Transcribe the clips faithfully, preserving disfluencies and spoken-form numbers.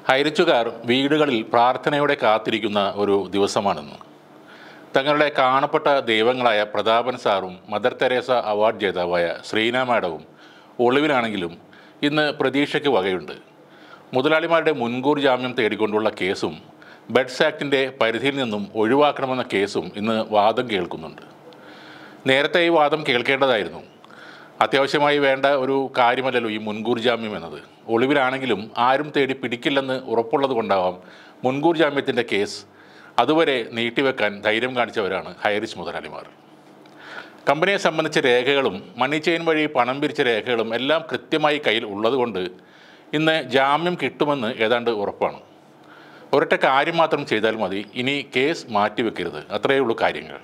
ഹൈറിച്ചുകാർ വീടുകളിൽ പ്രാർത്ഥനയോടെ കാത്തിരിക്കുന്ന ഒരു ദിവസമാണെന്ന്. തങ്ങളുടെ കാണപ്പെട്ട ദൈവങ്ങളായ പ്രതാപൻ സാറും മദർ തെരേസ അവാർഡ് ജേതാവായ ശ്രീന മാഡവും ഒളിവിലാണെങ്കിലും ഇന്ന് പ്രതീക്ഷയ്ക്ക് വകയുണ്ട്. മുതലാളിമാരുടെ മുൻകൂർ ജാമ്യം തേടിക്കൊണ്ടുള്ള കേസും ബെഡ്സ് ആക്ടിൻ്റെ പരിധിയിൽ നിന്നും ഒഴിവാക്കണമെന്ന കേസും ഇന്ന് വാദം കേൾക്കുന്നുണ്ട്. നേരത്തെ ഈ വാദം കേൾക്കേണ്ടതായിരുന്നു. അത്യാവശ്യമായി വേണ്ട ഒരു കാര്യമല്ലല്ലോ ഈ മുൻകൂർ ജാമ്യം എന്നത്. ഒളിവിലാണെങ്കിലും ആരും തേടി പിടിക്കില്ലെന്ന് ഉറപ്പുള്ളത് കൊണ്ടാവാം മുൻകൂർ ജാമ്യത്തിൻ്റെ കേസ് അതുവരെ നീട്ടിവെക്കാൻ ധൈര്യം കാണിച്ചവരാണ് ഹൈറിച്ച് മുതലാളിമാർ. കമ്പനിയെ സംബന്ധിച്ച രേഖകളും മണി ചെയിൻ വഴി പണം പിരിച്ച രേഖകളും എല്ലാം കൃത്യമായി കയ്യിൽ ഉള്ളതുകൊണ്ട് ഇന്ന് ജാമ്യം കിട്ടുമെന്ന് ഏതാണ്ട് ഉറപ്പാണ്. ഒരൊറ്റ കാര്യം മാത്രം ചെയ്താൽ മതി, ഇനി കേസ് മാറ്റിവെക്കരുത്. അത്രയേ ഉള്ളൂ കാര്യങ്ങൾ.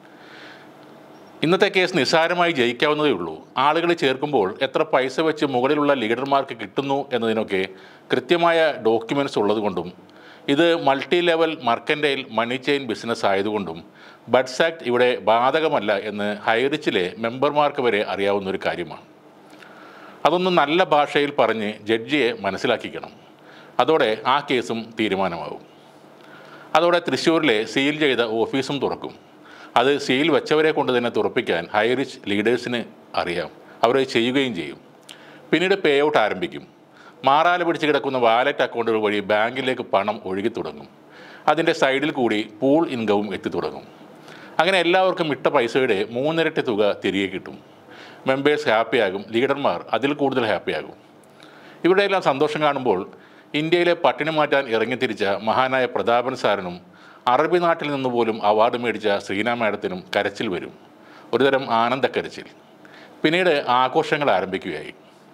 ഇന്നത്തെ കേസ് നിസ്സാരമായി ജയിക്കാവുന്നതേ ഉള്ളൂ. ആളുകൾ ചേർക്കുമ്പോൾ എത്ര പൈസ വെച്ച് മുകളിലുള്ള ലീഡർമാർക്ക് കിട്ടുന്നു എന്നതിനൊക്കെ കൃത്യമായ ഡോക്യുമെൻറ്റ്സ് ഉള്ളതുകൊണ്ടും ഇത് multi level mercantile money chain business ആയതുകൊണ്ടും ബഡ്സ് ആക്ട് ഇവിടെ ബാധകമല്ല എന്ന് ഹൈറിച്ചിലെ മെമ്പർമാർക്ക് വരെ അറിയാവുന്നൊരു കാര്യമാണ്. അതൊന്ന് നല്ല ഭാഷയിൽ പറഞ്ഞ് ജഡ്ജിയെ മനസ്സിലാക്കിക്കണം. അതോടെ ആ കേസും തീരുമാനമാകും. അതോടെ തൃശ്ശൂരിലെ സീൽ ചെയ്ത ഓഫീസും തുറക്കും. അത് സീൽ വെച്ചവരെ കൊണ്ട് തന്നെ തുറപ്പിക്കാൻ ഹൈറിച്ച് ലീഡേഴ്സിന് അറിയാം. അവർ ചെയ്യുകയും ചെയ്യും. പിന്നീട് പേ ഔട്ട് ആരംഭിക്കും. മാറാല പിടിച്ച് കിടക്കുന്ന വാലറ്റ് അക്കൗണ്ടുകൾ വഴി ബാങ്കിലേക്ക് പണം ഒഴുകി തുടങ്ങും. അതിൻ്റെ സൈഡിൽ കൂടി പൂൾ ഇൻകവും എത്തിത്തുടങ്ങും. അങ്ങനെ എല്ലാവർക്കും ഇട്ട പൈസയുടെ മൂന്നിരട്ടി തുക തിരികെ കിട്ടും. മെമ്പേഴ്സ് ഹാപ്പിയാകും, ലീഡർമാർ അതിൽ കൂടുതൽ ഹാപ്പിയാകും. ഇവിടെയെല്ലാം സന്തോഷം കാണുമ്പോൾ ഇന്ത്യയിലെ പട്ടിണി മാറ്റാൻ ഇറങ്ങിത്തിരിച്ച മഹാനായ പ്രതാപൻ സാറിനും അറബി നാട്ടിൽ നിന്ന് പോലും അവാർഡ് മേടിച്ച ശ്രീന മാഡത്തിനും കരച്ചിൽ വരും. ഒരുതരം ആനന്ദക്കരച്ചിൽ. പിന്നീട് ആഘോഷങ്ങൾ ആരംഭിക്കുകയായി.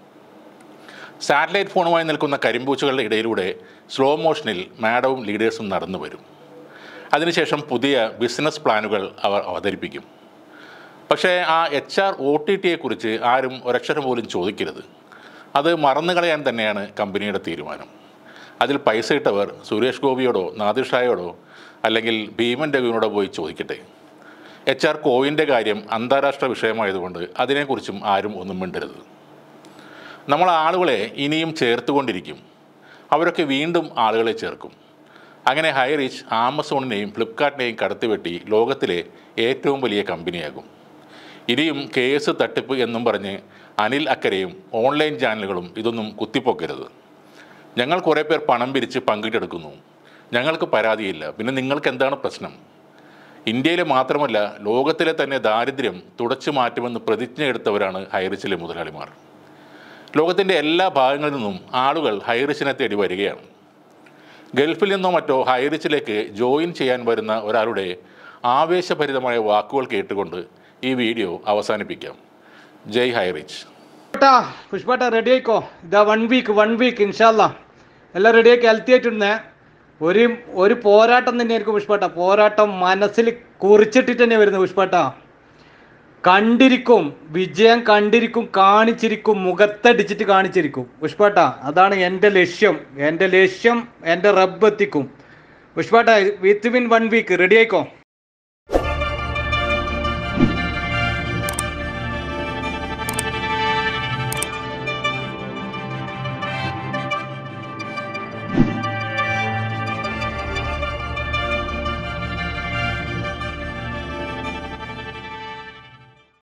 സാറ്റലൈറ്റ് ഫോണുമായി നിൽക്കുന്ന കരിമ്പൂച്ചകളുടെ ഇടയിലൂടെ സ്ലോ മോഷനിൽ മാഡവും ലീഡേഴ്സും നടന്നു വരും. അതിനുശേഷം പുതിയ ബിസിനസ് പ്ലാനുകൾ അവർ അവതരിപ്പിക്കും. പക്ഷേ ആ എച്ച് ആർ ഒ ടി ടിയെക്കുറിച്ച് ആരും ഒരക്ഷരം പോലും ചോദിക്കരുത്. അത് മറന്നു കളയാൻ തന്നെയാണ് കമ്പനിയുടെ തീരുമാനം. അതിൽ പൈസ ഇട്ടവർ സുരേഷ് ഗോപിയോടോ നാദിർഷായോടോ അല്ലെങ്കിൽ ഭീമൻ രഘുവിനോടോ പോയി ചോദിക്കട്ടെ. എച്ച് ആർ കോവിൻ്റെ കാര്യം അന്താരാഷ്ട്ര വിഷയമായതുകൊണ്ട് അതിനെക്കുറിച്ചും ആരും ഒന്നും മിണ്ടരുത്. നമ്മൾ ആളുകളെ ഇനിയും ചേർത്തുകൊണ്ടിരിക്കും. അവരൊക്കെ വീണ്ടും ആളുകളെ ചേർക്കും. അങ്ങനെ ഹൈറിച്ച് ആമസോണിനെയും ഫ്ലിപ്കാർട്ടിനെയും കടത്തിവെട്ടി ലോകത്തിലെ ഏറ്റവും വലിയ കമ്പനിയാകും. ഇനിയും കേസ് തട്ടിപ്പ് എന്നും പറഞ്ഞ് അനിൽ അക്കരയും ഓൺലൈൻ ചാനലുകളും ഇതൊന്നും കുത്തിപ്പൊക്കരുത്. ഞങ്ങൾ കുറേ പേർ പണം പിരിച്ച് പങ്കിട്ടെടുക്കുന്നു, ഞങ്ങൾക്ക് പരാതിയില്ല, പിന്നെ നിങ്ങൾക്ക് എന്താണ് പ്രശ്നം? ഇന്ത്യയിലെ മാത്രമല്ല ലോകത്തിലെ തന്നെ ദാരിദ്ര്യം തുടച്ചു മാറ്റുമെന്ന് പ്രതിജ്ഞ എടുത്തവരാണ് ഹൈറിച്ചിലെ മുതലാളിമാർ. ലോകത്തിൻ്റെ എല്ലാ ഭാഗങ്ങളിൽ നിന്നും ആളുകൾ ഹൈറിച്ചിനെ തേടി വരികയാണ്. ഗൾഫിൽ നിന്നോ മറ്റോ ഹൈറിച്ചിലേക്ക് ജോയിൻ ചെയ്യാൻ വരുന്ന ഒരാളുടെ ആവേശഭരിതമായ വാക്കുകൾ കേട്ടുകൊണ്ട് ഈ വീഡിയോ അവസാനിപ്പിക്കാം. ജയ് ഹൈറിച്ച്. പുഷ്പേട്ട റെഡി ആയിക്കോ. ഇതാ വൺ വീക്ക് വൺ വീക്ക് ഇൻഷാല്ലാ എല്ലാം റെഡിയാക്കി ഹെൽത്തി ആയിട്ടിരുന്നേ. ഒരു ഒരു പോരാട്ടം തന്നെയായിരിക്കും പുഷ്പേട്ട. പോരാട്ടം മനസ്സിൽ കുറിച്ചിട്ടിട്ട് തന്നെ വരുന്നത് പുഷ്പേട്ട. കണ്ടിരിക്കും, വിജയം കണ്ടിരിക്കും, കാണിച്ചിരിക്കും, മുഖത്തടിച്ചിട്ട് കാണിച്ചിരിക്കും പുഷ്പേട്ട. അതാണ് എൻ്റെ ലക്ഷ്യം. എൻ്റെ ലക്ഷ്യം എൻ്റെ റബ്ബ് എത്തിക്കും പുഷ്പേട്ട. Within one week ready ആയിക്കോ.